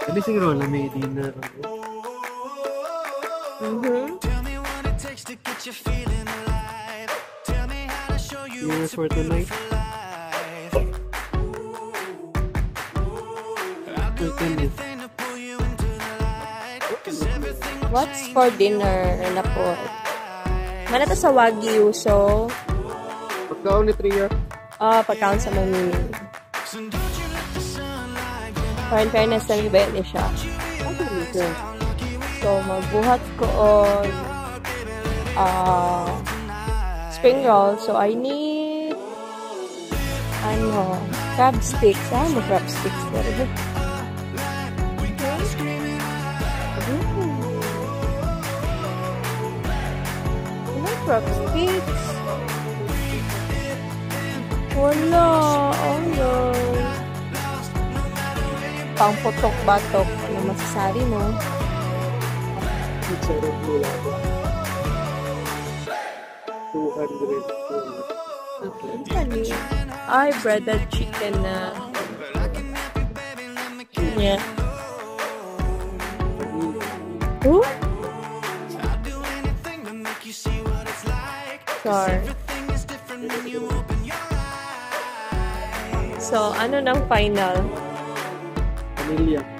Hindi siguro na may dinner. Dinner for tonight. What's for dinner na po? Mana to sa Wagyu, so... Pagkaon ni Tria. Pagkaon sa mamini. For in fairness, na ba yun siya? So, magbuhat ko on spring roll. So, I need crab sticks. Crab sticks there. Crab sticks. Wala. Oh no. Pang putok-batok. Ano masasabi mo? It's a regular. 200. Okay. Ay, breaded chicken na. Yeah. Ooh? Sure. So, ano nang final? Vanilla.